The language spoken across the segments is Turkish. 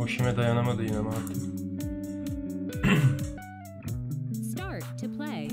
Hoşime dayanamadı yine artık. Start to play.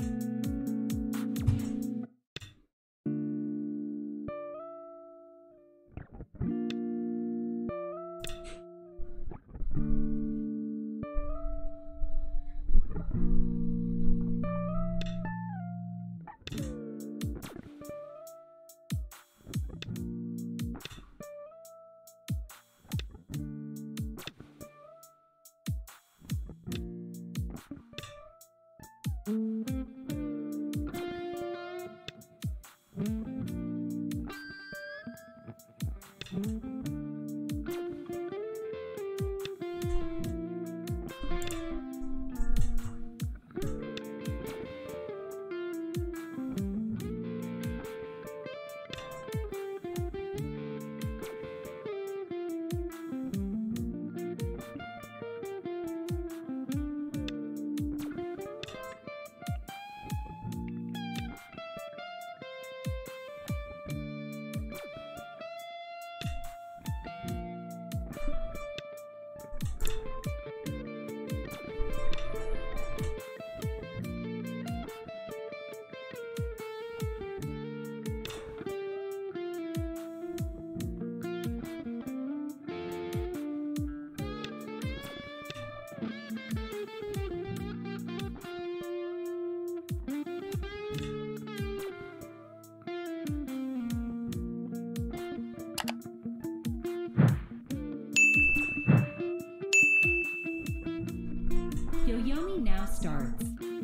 Yoyomi now starts.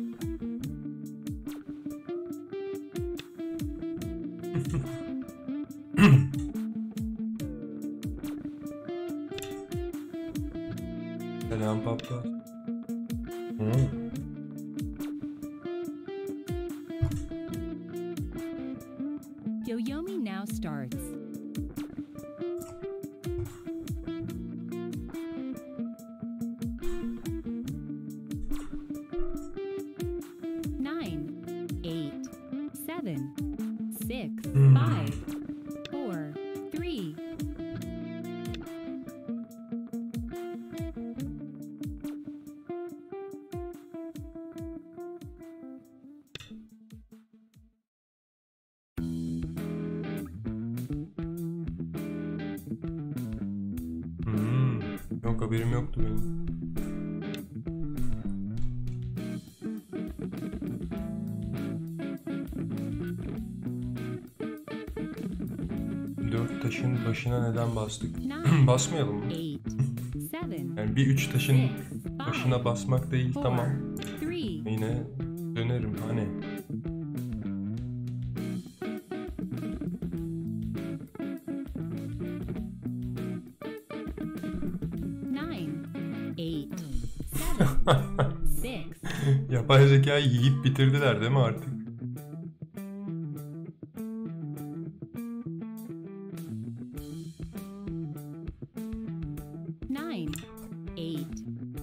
Selam papa. Yoyomi now starts. Nine, 8, 7, 6, 5, 4, 3. Yok, haberim yoktu benim. Dört taşın başına neden bastık? Basmayalım mı? Yani bir üç taşın başına basmak değil, tamam. Yine dönerim hani. Yapay zekayı yiyip bitirdiler değil mi artık? Nine, 8.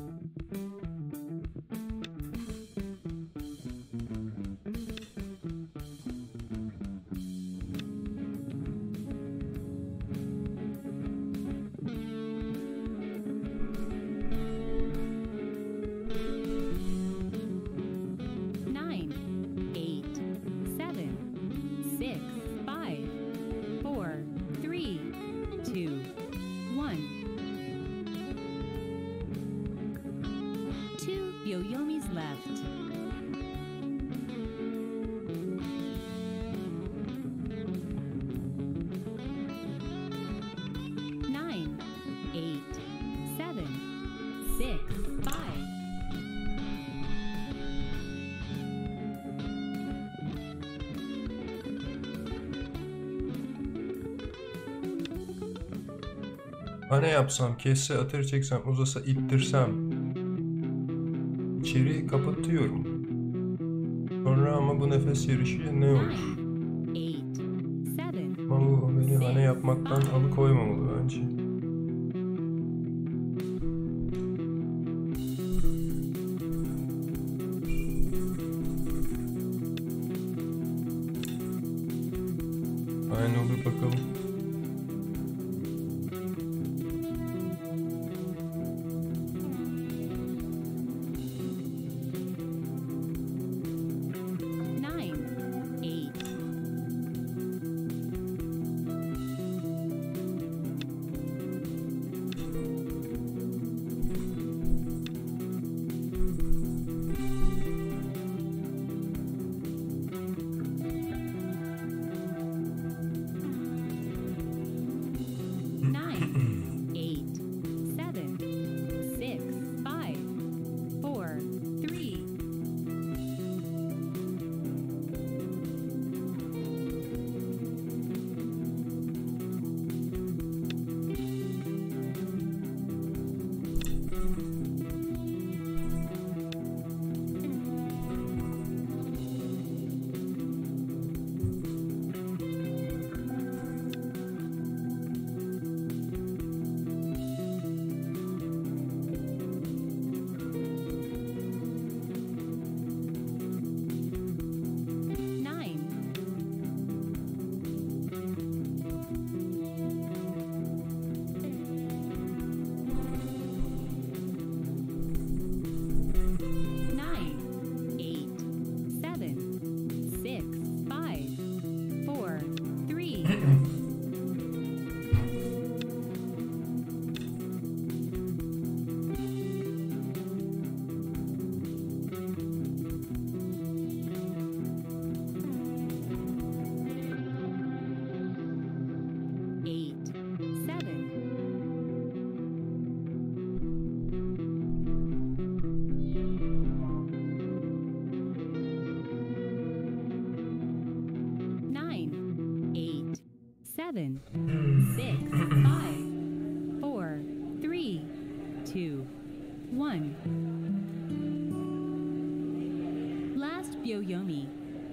Yoyomi's left. Nine, 8, 7, 6, 5. Ha, ne yapsam? Kesse, atır çeksem, uzasa, ittirsem. İçeriği kapatıyorum. Sonra ama bu nefes yarışı ne olur? Ama bu beni hane yapmaktan alıkoymamalı bence. Aynen, olur bakalım. 7, 6, 5, 4, 3, 2, 1. Last Byoyomi.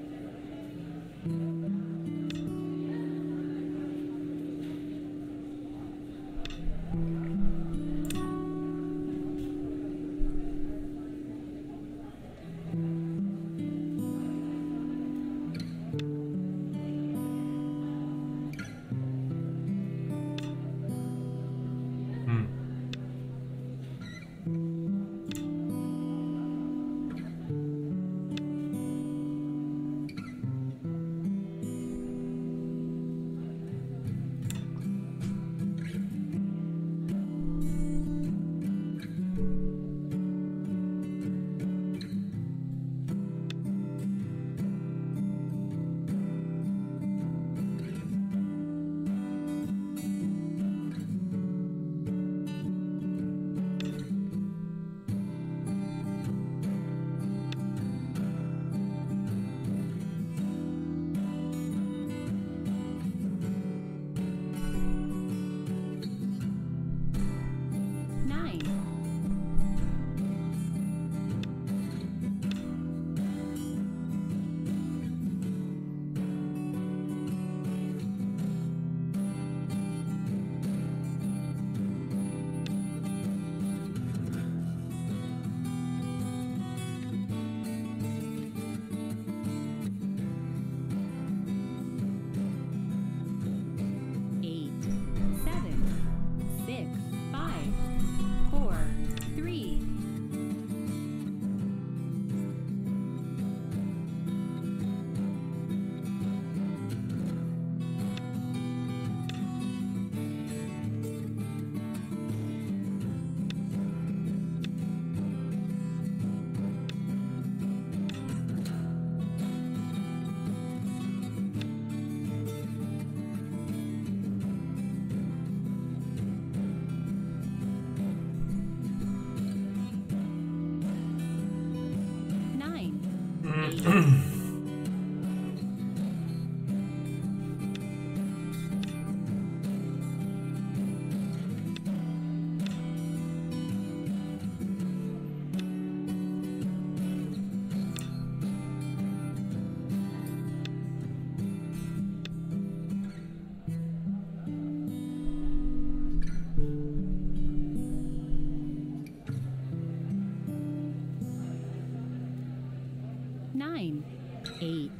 Nine, 8,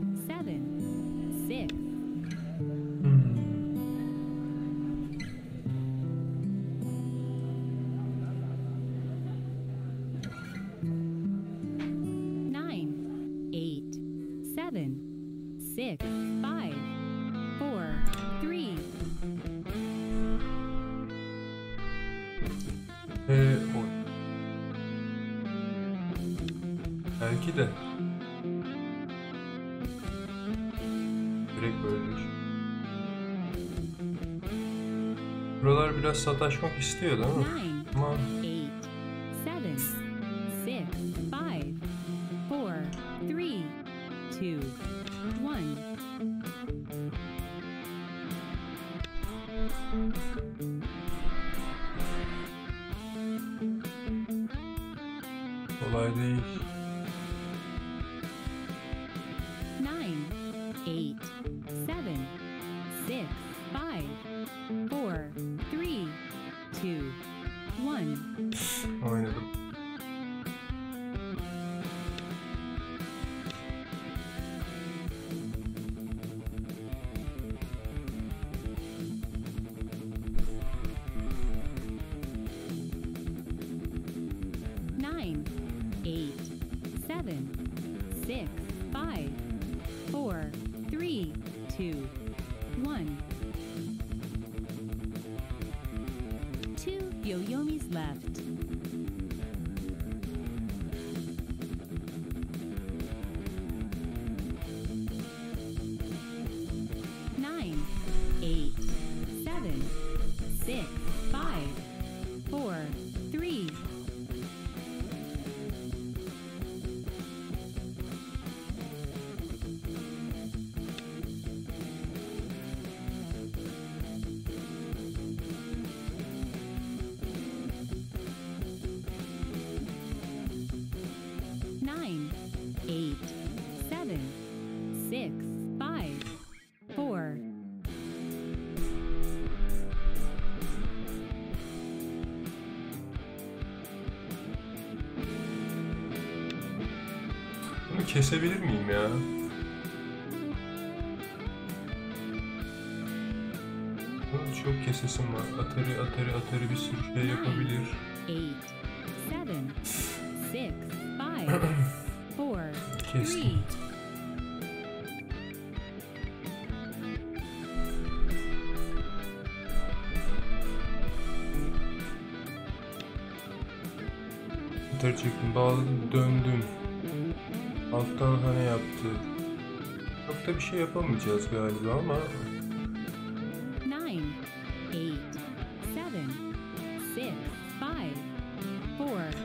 7, 6. Nine, 8, 7, 6, 5, 4, 3. Belki de. Direkt böyledir. Buralar biraz sataşmak istiyor değil mi? Ama 8, 7, 6, 5, 4, 3, 2, 1. kolay değil. 9, 8, 7, 6, 5, 4, 3, 2, 1. Oynadım. Nine, 8, 7, 6, 5, 4, 3, 6, 5, 4. Bunu kesebilir miyim ya? Çok kesesim var. Atari bir sürü şey yapabilir. 8, 7, 6, 5, 4, Kestim. 3. Atari çektim, bağladım, döndüm. Alttan hani yaptı. Çok da bir şey yapamayacağız galiba ama 9, 8, 7, 6, 5, 4.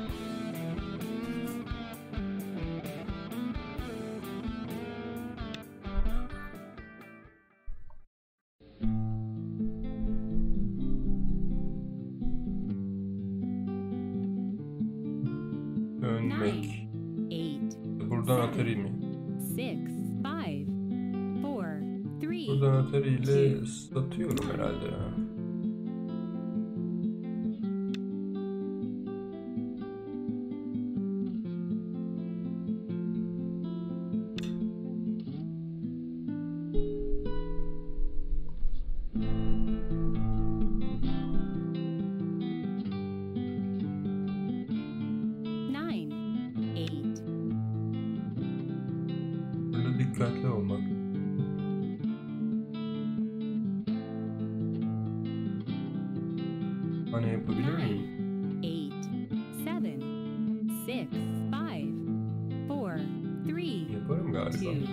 dönmek. 8, Buradan Atari mi? 6, 5, 4, 3. Buradan Atari ile satıyorum herhalde ya. Burada dikkatli olmak. Hani yapabilir miyim? 8, 7, 6, 5, 4, 3, Yaparım galiba. 2, 1.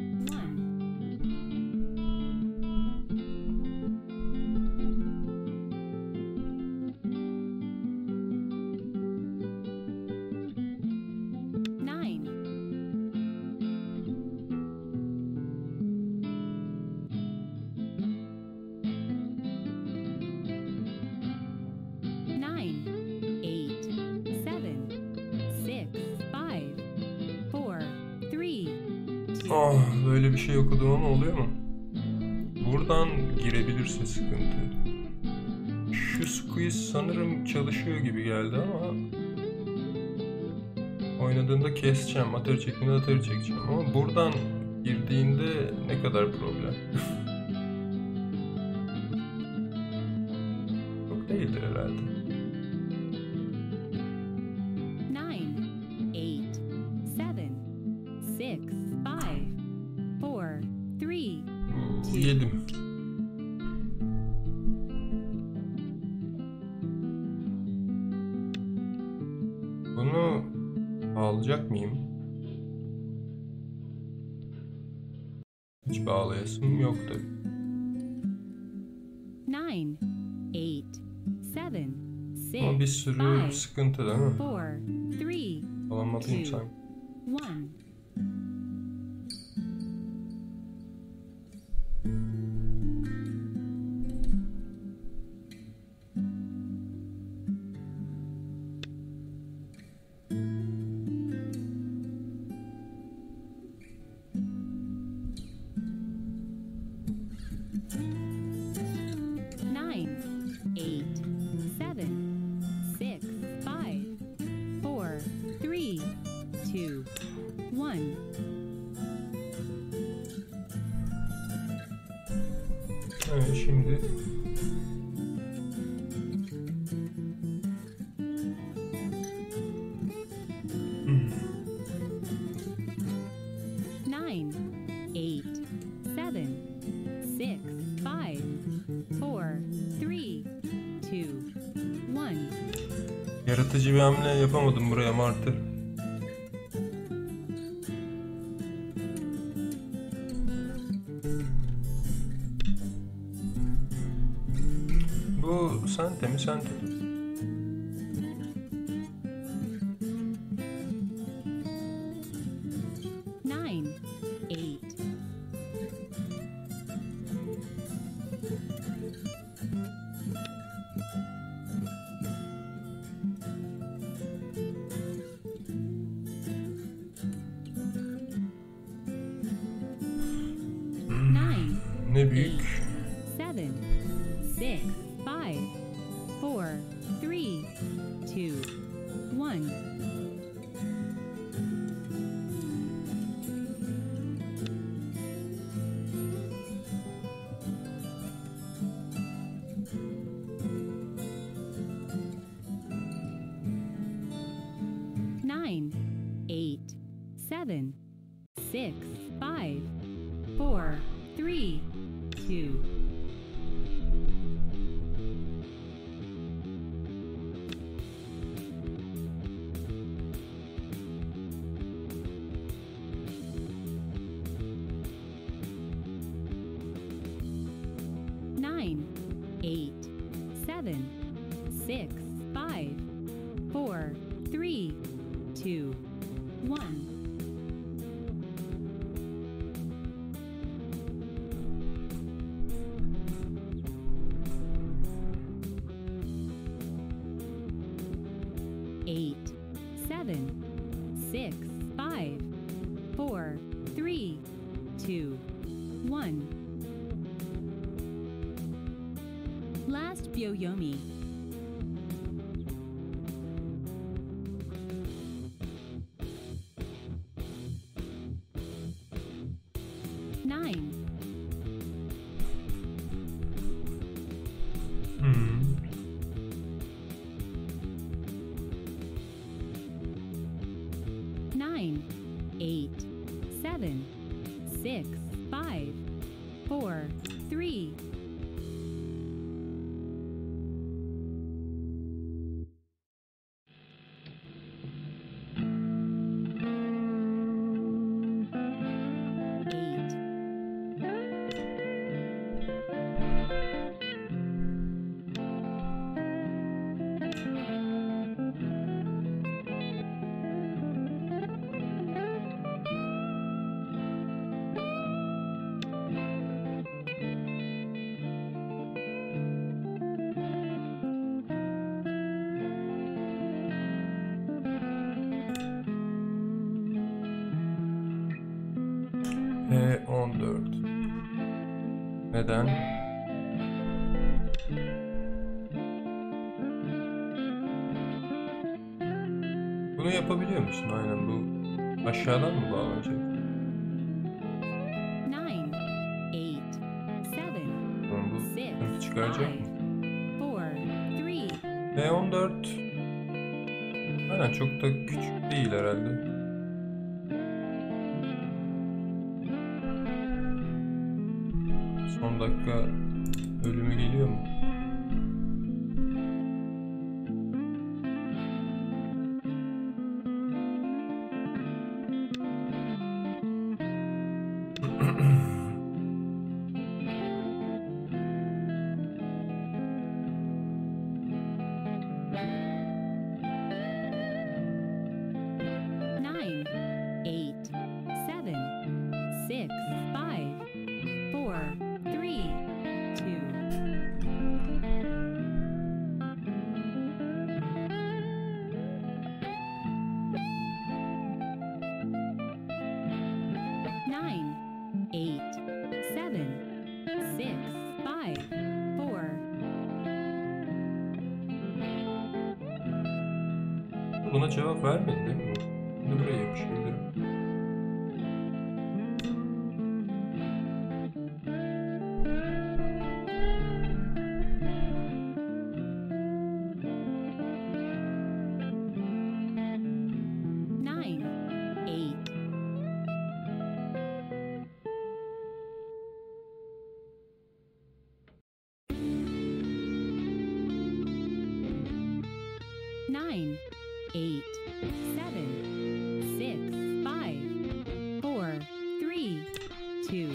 Ah, böyle bir şey okudum ama oluyor mu? Buradan girebilirse sıkıntı. Şu squeeze sanırım çalışıyor gibi geldi ama oynadığında keseceğim, Atari çektiğinde Atari çekeceğim ama buradan girdiğinde ne kadar problem? Çok değildir herhalde. 9, 8, 7, 6, 5, 4, 3, 2, Yedim. Bunu alacak mıyım? Hiç bağlayasım yok tabii. 9, 8, 7, Ama bir 6, sürü 5, sıkıntı değil mi? 4, 3, Alamalıyım 2, sanki. 1. Evet, şimdi Nine, 8, 7, 6, 5, 4, 3, 2, 1. yaratıcı bir hamle yapamadım buraya Martı. Bu sente mi sente? Nine, 8. Ne büyük? 7, 6, 5, 4, 3, 2, 1. Nine, 8, 7, 6, 5, 4, 3, 2. Nine, 8, 7, 6, 5, 4, 3, 2, 1. Eight, 7, 6, 5, 4, 3, 2, 1. Last Byoyomi. Nine, nine, 8, 7, 6, 5, 4, 3. Eight, E14. Neden? Bunu yapabiliyor musun? Aynen bu. Aşağıdan mı bağlanacak? nine, 8, 7, Tamam, bu 6, sıkıntı çıkaracak 5, mı? 4, 3. E14. Aynen çok da küçük değil herhalde. Son dakika ölümü geliyor mu? Nine, 8, 7, 6, 5, 4, 3, 2. Nine, 8, 7, 6, 5, 4. Buna cevap vermedi değil mi? Bunu buraya yapıştırıyorum. Nine, 8. Nine, 8, 7, 6, 5, 4, 3, 2.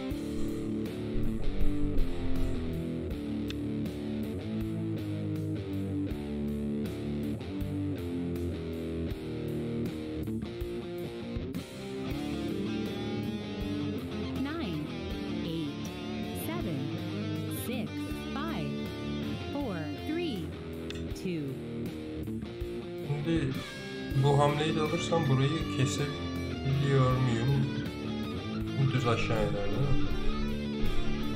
Nine, 8, 7, 6, 5, 4, 3, 2. Şimdi bu hamleyi de alırsam burayı kesebiliyor muyum? Bu düz aşağı iner değil mi?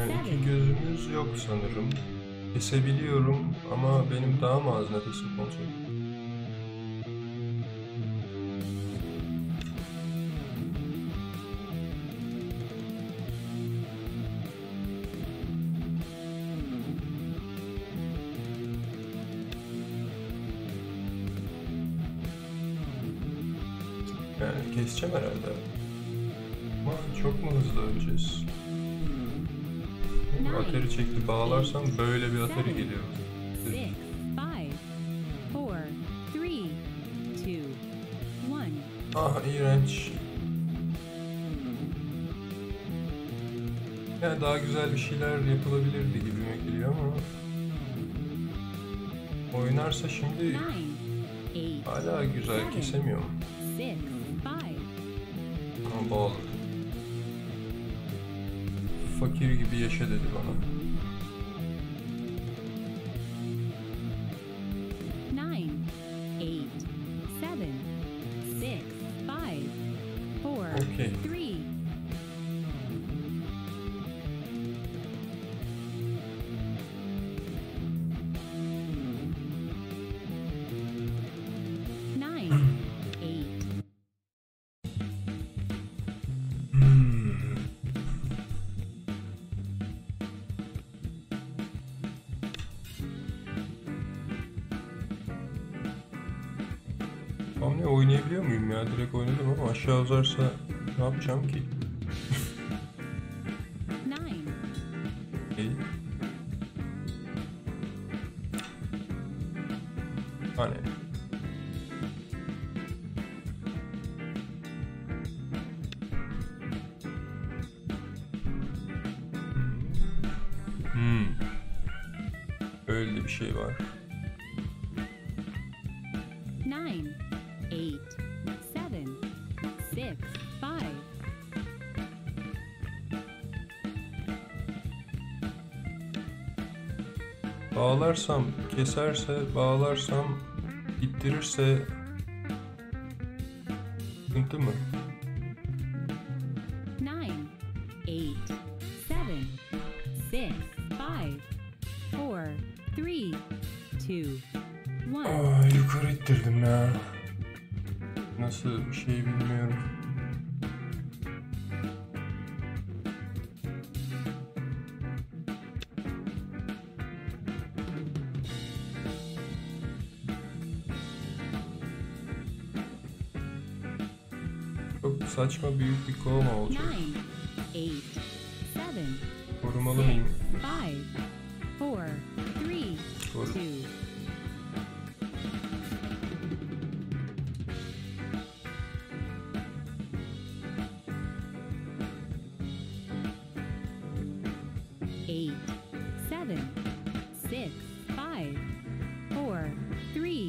Yani iki gözümüz yok sanırım. Kesebiliyorum ama benim daha mı az nefesim olacak? Yani keseceğim herhalde. Ama çok mu hızlı öleceğiz? Atari çekti. Bağlarsam böyle bir Atari geliyor. 6, 5, 4, 3, 2, 1. Ah, iğrenç. Yani daha güzel bir şeyler yapılabilirdi gibime geliyor ama oynarsa şimdi 9, 8, hala güzel kesemiyorum. 6, 5, Ama bağlı. Fakir gibi yaşa dedi bana. 9, 8, 7, 6, 5, 4, Okay. 3. Nine, 8. Tam ne oynayabiliyor muyum ya? Direkt oynadım ama aşağı uzarsa ne yapacağım ki? 9, İyi. Hani? Öyle bir şey var. 9, 8, 7, 6, 5. Bağlarsam, keserse, bağlarsam, ittirirse sıkıntı mı? 9, 8, 7, 6, 5, 4, 3, 2, 1. Yukarı ittirdim ya. Nasıl bir şey bilmiyorum. Çok saçma büyük bir kovma olacak. 9, 8, 7, Korumalı mıyım? 5, 4, 3, Koru. 2. Eight, 7, 6, 5, 4, 3.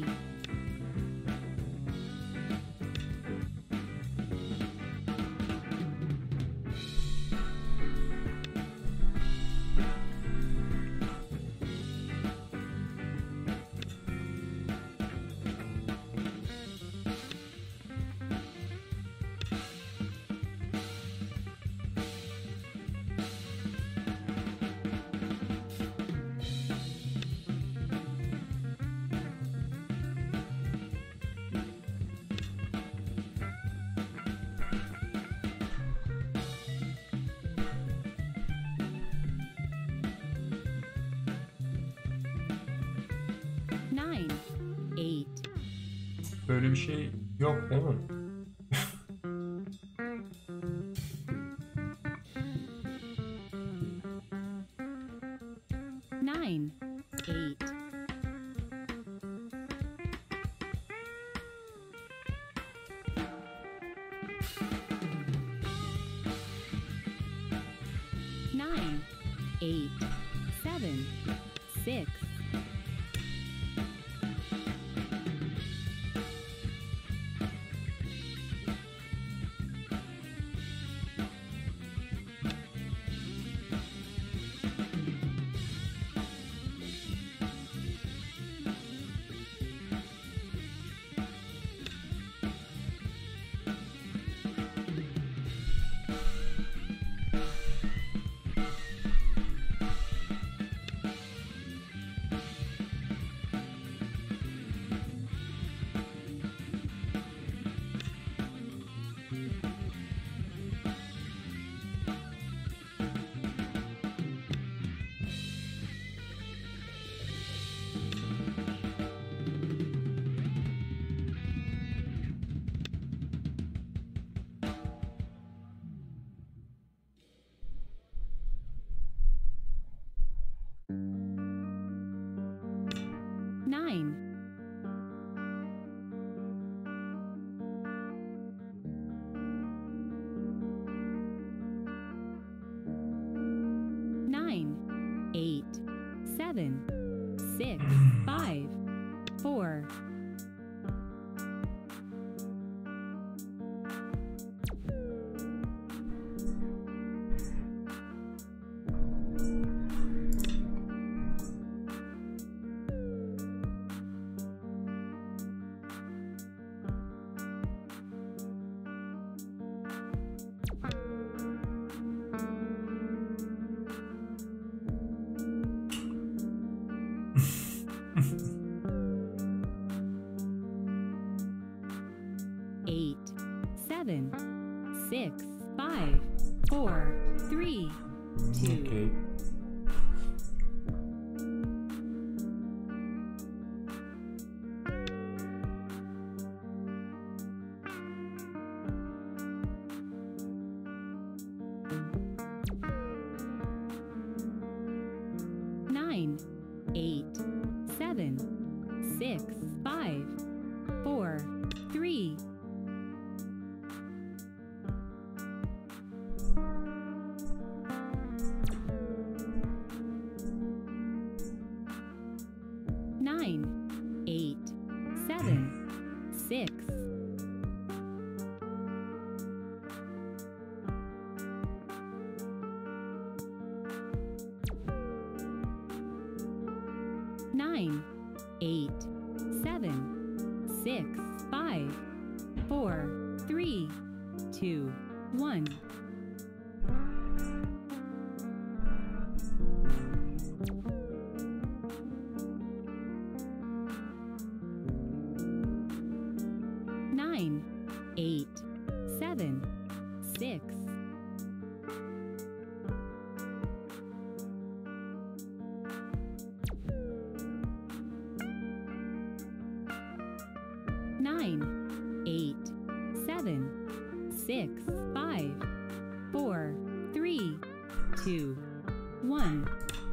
Nine, 8. Böyle bir şey yok değil mi? Nine, 8. Nine, 8, 7, 6. 7, 6, 5, 4, 8, 7, 6, 5, 4, 3, 2, Okay. Nine, 8, 7, 6, 5, 4, 3, 9, 8, 7, 6, 9, 8, 7, 6, 5, 4, 3, 2, 1. Nine, 8, 7, 6, 9, 8, 7, 6, 5, 4, 3, 2, 1.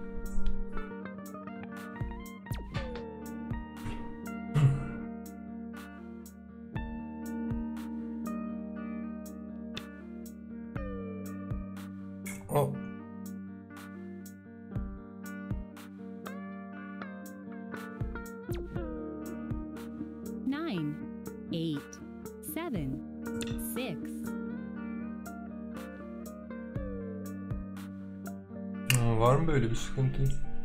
Oh. Nine, 8, 7, 6, Var mı böyle bir sıkıntı?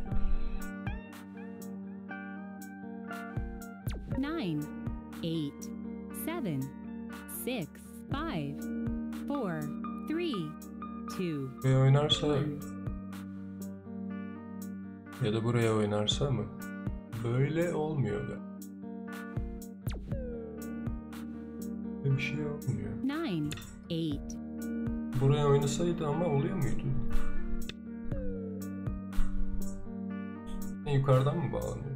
9, 8, 7, 6, 5, 4, 3, 2, Buraya oynarsa 1. ya da buraya oynarsa mı? Böyle olmuyor da. Böyle bir şey olmuyor. 9, 8, Buraya oynasaydı ama oluyor muydu? Yukarıdan mı bağlanıyor?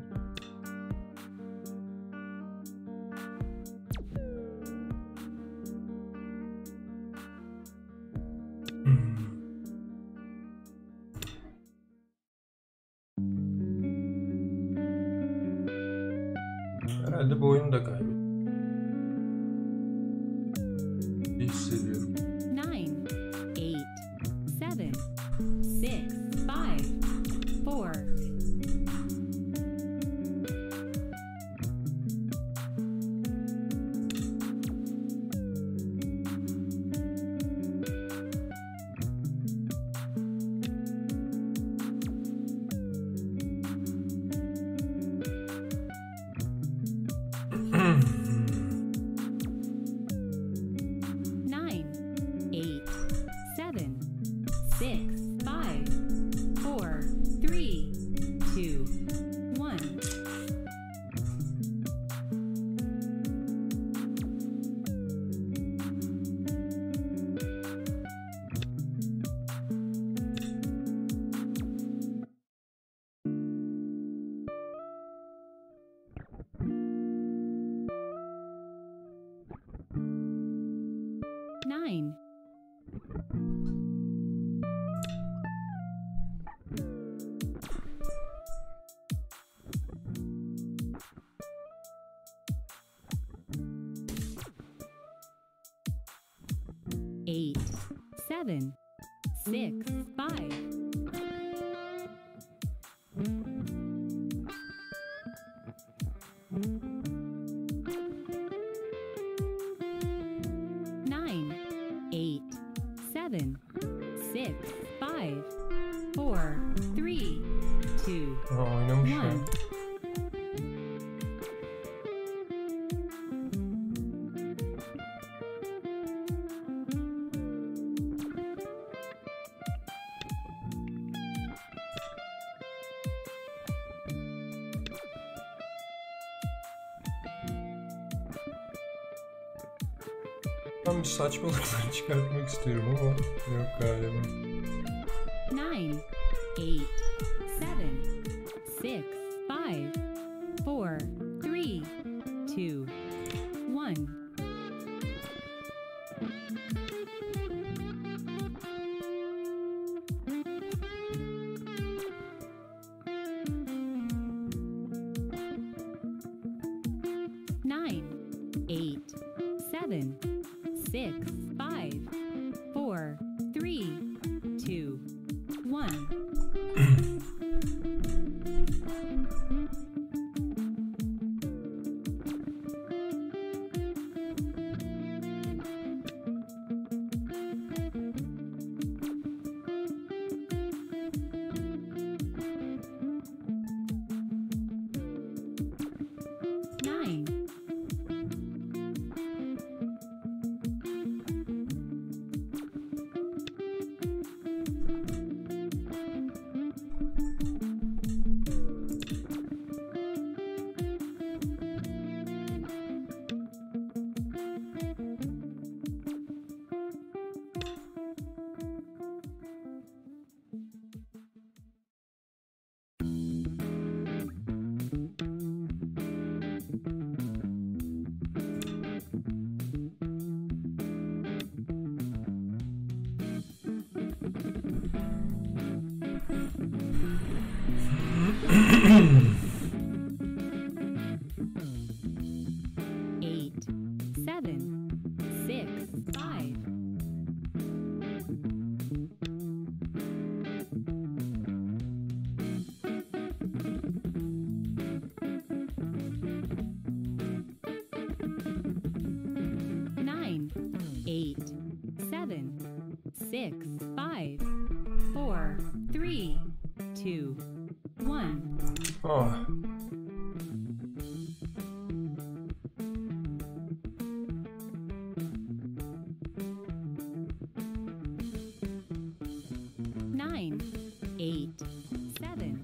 Herhalde bu oyunu da kaybettim. Hissediyorum. 9, 8, 7, 6, 5, 4. Nine, 8, 7, 6, 5, 4, 3, 2, 1. Nine, 8, 7, 6, 5. 1, 6, 5, 4, 3, 2, Oynamış ya. 1. Ben bir saçmalıklar çıkartmak istiyorum ama yok galiba. 9, 8, 7, 6, 5, 4, 3, 2, 1. Nine, 8, 7, 6, 5, 4, 3, 2, 1. Nine, eight, 7, 6, 5. Nine, 8, 7, 6, 5, 4, 3, 2, 1. Ah. Nine, 8, 7.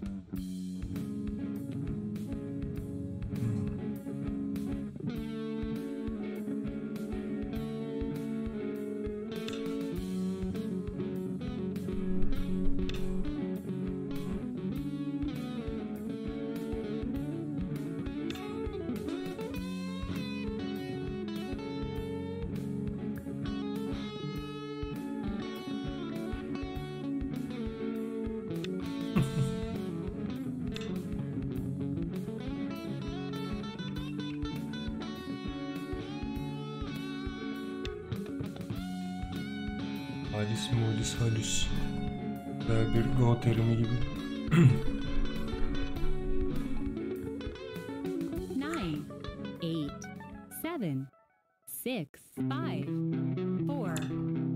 Halis mulis halüs. Bir go terimi gibi. Nine, 8, 7, 6, 5, 4.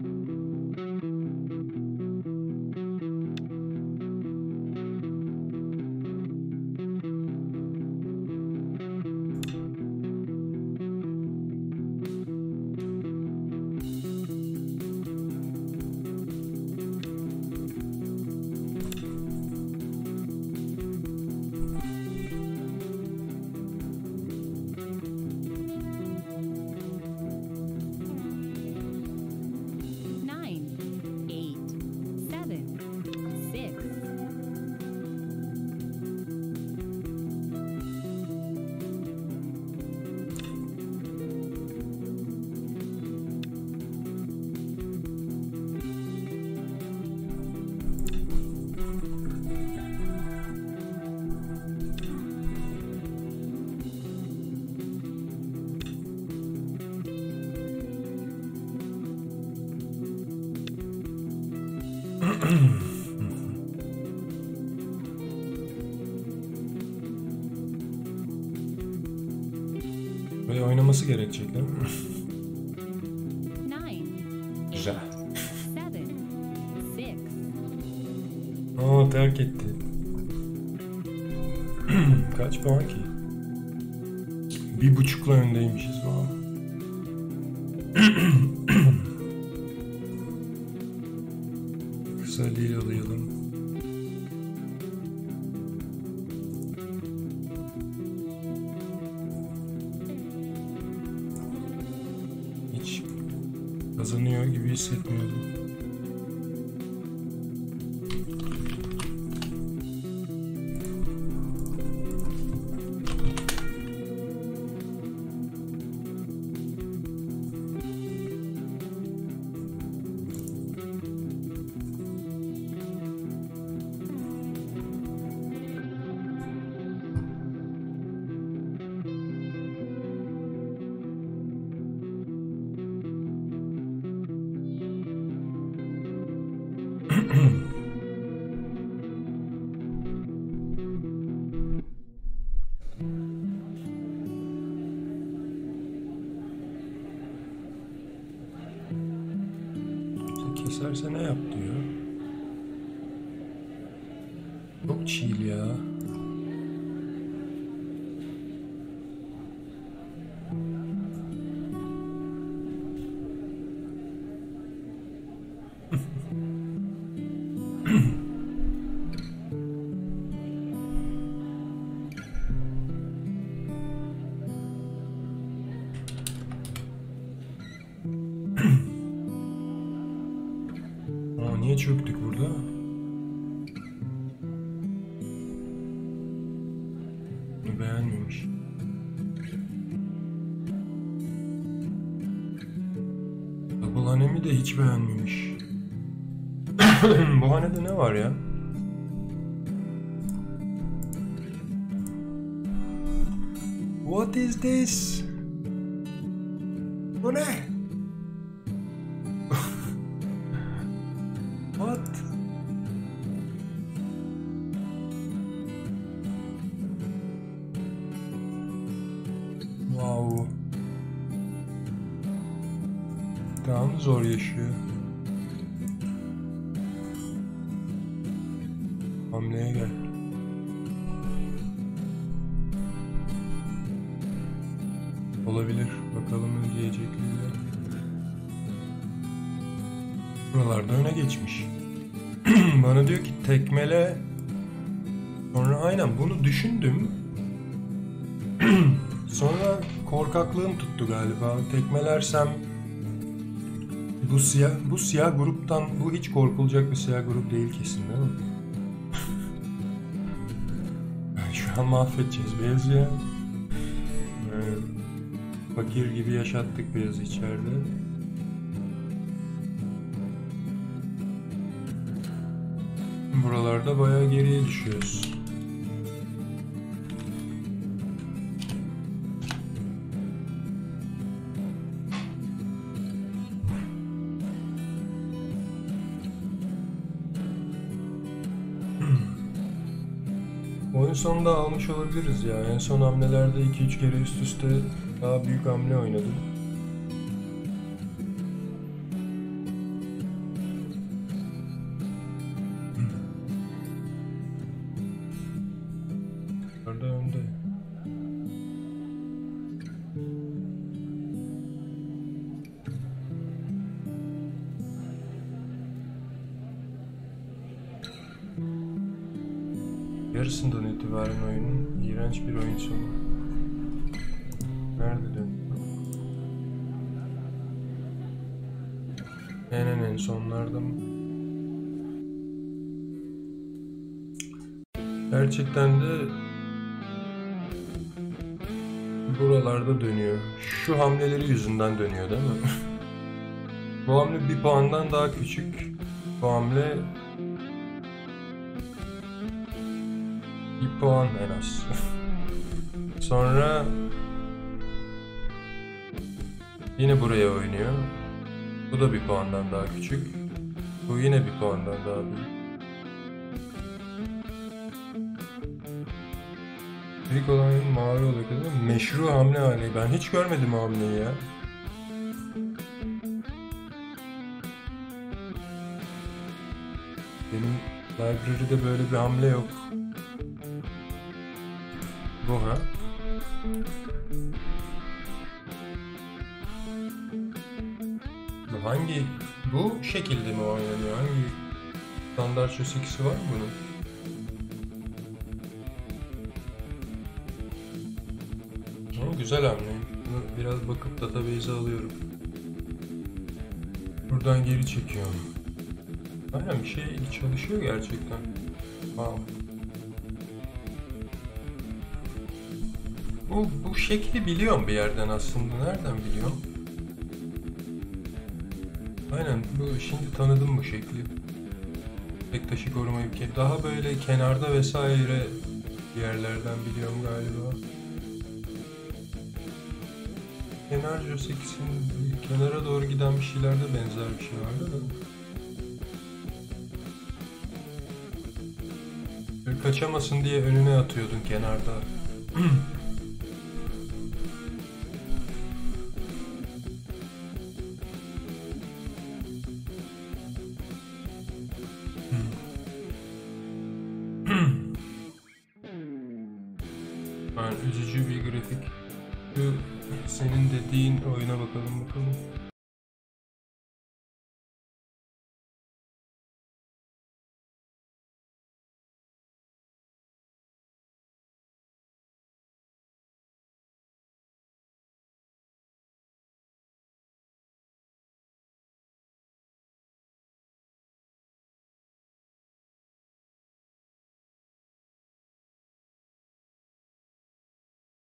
Nine, 8, 7, 6. Böyle oynaması gerekecek değil mi? Nine, Güzel. 7, Aa, terk etti. Kaç puan ki? 1.5'la öndeymişiz valla. Kısa değil alayalım. Hiç kazanıyor gibi hissetmiyordum. Keserse ne yap diyor. Çok chill ya. Niye çöktük burada? Bunu beğenmemiş. Double hanemi de hiç beğenmemiş. Bu hanede ne var ya? What is this? Bu ne? What? Wow. Daha mı zor yaşıyor? Hamleye gel. Olabilir. Bakalım ne diyecekler. Buralarda öne geçmiş. Bana diyor ki tekmele. Sonra aynen bunu düşündüm. Sonra korkaklığım tuttu galiba. Tekmelersem bu siyah gruptan, bu hiç korkulacak bir siyah grup değil kesin değil mi? Şu an mahvedeceğiz beyazı ya. Fakir gibi yaşattık beyazı içeride. Buralarda bayağı geriye düşüyoruz. Oyun sonunda almış olabiliriz ya. En son hamlelerde 2-3 kere üst üste daha büyük hamle oynadım. Orada önde. Yarısından itibaren oyunun iğrenç bir oyun sonu. Nerede dön? En sonlarda mı? Gerçekten de buralarda dönüyor. Şu hamleleri yüzünden dönüyor değil mi? Bu hamle bir puandan daha küçük. Bu hamle bir puan en az. Sonra yine buraya oynuyor. Bu da bir puandan daha küçük. Bu yine bir puandan daha büyük. İlk olan mavi oluyor değil mi? Meşru hamle hali. Ben hiç görmedim hamleyi ya. Benim Library'de böyle bir hamle yok. Bu ha? Hangi bu şekilde mi oynanıyor? Hangi standart çözgisi var mı bunun? Ama güzel hamle. Bunu biraz bakıp database'e alıyorum. Buradan geri çekiyorum. Aynen bir şey çalışıyor gerçekten. Wow. Bu şekli biliyorum bir yerden aslında. Nereden biliyorum? Aynen bu şimdi tanıdım bu şekli. Tek taşı korumayı daha böyle kenarda vesaire yerlerden biliyorum galiba. Kenar Josekis'in kenara doğru giden bir şeylerde benzer bir şey vardı da. Böyle kaçamasın diye önüne atıyordun kenarda. Yani üzücü bir grafik. Şu senin dediğin oyuna bakalım.